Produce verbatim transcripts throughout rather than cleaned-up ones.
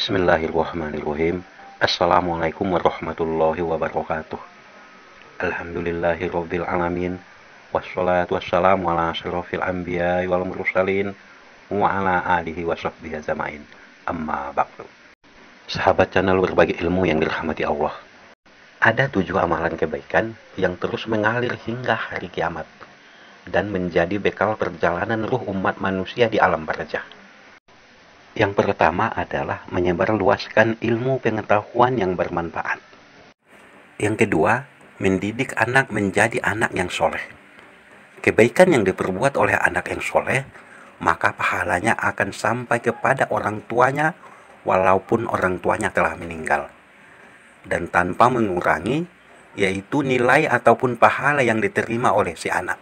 Bismillahirrahmanirrahim. Assalamualaikum warahmatullahi wabarakatuh. Alhamdulillahirabbil alamin. Wassalatu wassalamu ala asyrofil anbiya'i wal mursalin wa ala alihi wa sahbihi ajmain. Amma ba'du. Sahabat channel berbagi ilmu yang dirahmati Allah. Ada tujuh amalan kebaikan yang terus mengalir hingga hari kiamat dan menjadi bekal perjalanan ruh umat manusia di alam barzakh. Yang pertama adalah menyebarluaskan ilmu pengetahuan yang bermanfaat. Yang kedua, mendidik anak menjadi anak yang soleh. Kebaikan yang diperbuat oleh anak yang soleh, maka pahalanya akan sampai kepada orang tuanya walaupun orang tuanya telah meninggal. Dan tanpa mengurangi, yaitu nilai ataupun pahala yang diterima oleh si anak.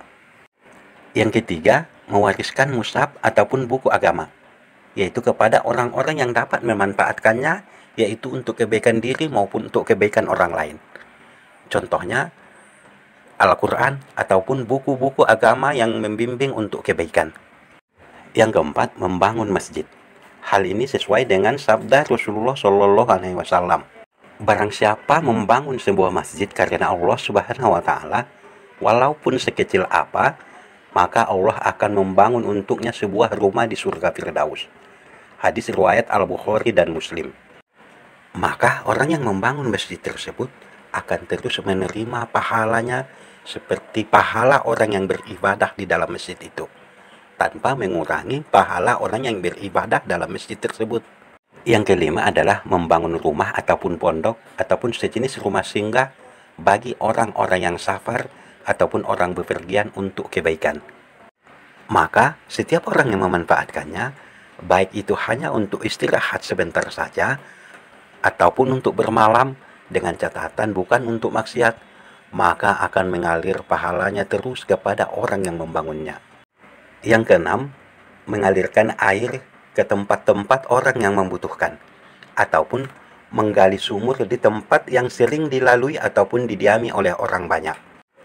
Yang ketiga, mewariskan mushaf ataupun buku agama, yaitu kepada orang-orang yang dapat memanfaatkannya, yaitu untuk kebaikan diri maupun untuk kebaikan orang lain. Contohnya, Al-Quran ataupun buku-buku agama yang membimbing untuk kebaikan. Yang keempat, membangun masjid. Hal ini sesuai dengan sabda Rasulullah Shallallahu Alaihi Wasallam. Barang siapa membangun sebuah masjid karena Allah Subhanahu Wa Taala, walaupun sekecil apa, maka Allah akan membangun untuknya sebuah rumah di surga Firdaus. Hadis riwayat Al-Bukhari dan Muslim. Maka orang yang membangun masjid tersebut akan terus menerima pahalanya seperti pahala orang yang beribadah di dalam masjid itu, tanpa mengurangi pahala orang yang beribadah dalam masjid tersebut. Yang kelima adalah membangun rumah ataupun pondok ataupun sejenis rumah singgah bagi orang-orang yang safar ataupun orang bepergian untuk kebaikan. Maka setiap orang yang memanfaatkannya, baik itu hanya untuk istirahat sebentar saja ataupun untuk bermalam, dengan catatan bukan untuk maksiat, maka akan mengalir pahalanya terus kepada orang yang membangunnya. Yang keenam, mengalirkan air ke tempat-tempat orang yang membutuhkan ataupun menggali sumur di tempat yang sering dilalui ataupun didiami oleh orang banyak.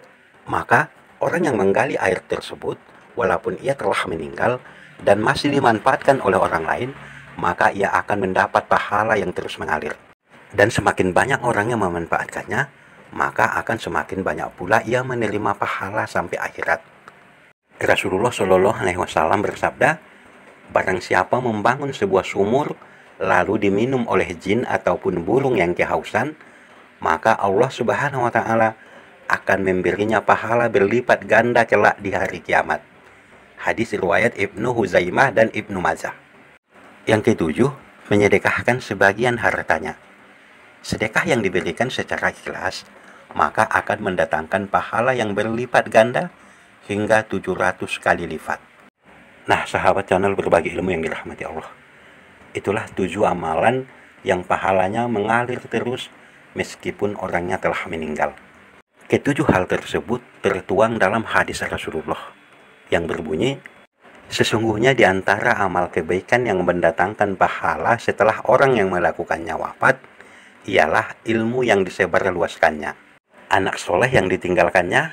Maka orang yang menggali air tersebut, walaupun ia telah meninggal dan masih dimanfaatkan oleh orang lain, maka ia akan mendapat pahala yang terus mengalir. Dan semakin banyak orang yang memanfaatkannya, maka akan semakin banyak pula ia menerima pahala sampai akhirat. Rasulullah Shallallahu Alaihi Wasallam bersabda, barang siapa membangun sebuah sumur lalu diminum oleh jin ataupun burung yang kehausan, maka Allah Subhanahu Wa Taala akan memberinya pahala berlipat ganda kelak di hari kiamat. Hadis riwayat Ibnu Huzaimah dan Ibnu Majah. Yang ketujuh, menyedekahkan sebagian hartanya. Sedekah yang diberikan secara ikhlas, maka akan mendatangkan pahala yang berlipat ganda hingga tujuh ratus kali lipat. Nah, sahabat channel berbagi ilmu yang dirahmati Allah, itulah tujuh amalan yang pahalanya mengalir terus meskipun orangnya telah meninggal. Ketujuh hal tersebut tertuang dalam hadis Rasulullah yang berbunyi, sesungguhnya di antara amal kebaikan yang mendatangkan pahala setelah orang yang melakukannya wafat, ialah ilmu yang disebarluaskannya, anak soleh yang ditinggalkannya,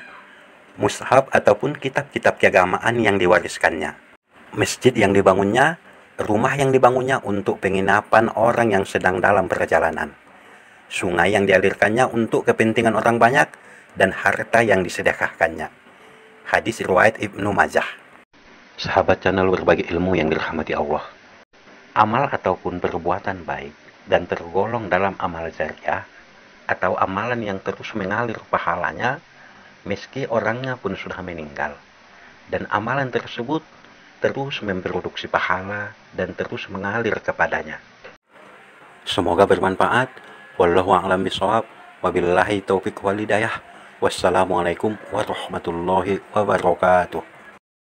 mushaf ataupun kitab-kitab keagamaan yang diwariskannya, masjid yang dibangunnya, rumah yang dibangunnya untuk penginapan orang yang sedang dalam perjalanan, sungai yang dialirkannya untuk kepentingan orang banyak, dan harta yang disedekahkannya. Hadis riwayat Ibnu Majah. Sahabat channel berbagi ilmu yang dirahmati Allah, amal ataupun perbuatan baik dan tergolong dalam amal jariah atau amalan yang terus mengalir pahalanya meski orangnya pun sudah meninggal, dan amalan tersebut terus memproduksi pahala dan terus mengalir kepadanya. Semoga bermanfaat. Wallahu a'lam bishawab. Wabillahi taufiq wal hidayah. Wassalamualaikum warahmatullahi wabarakatuh.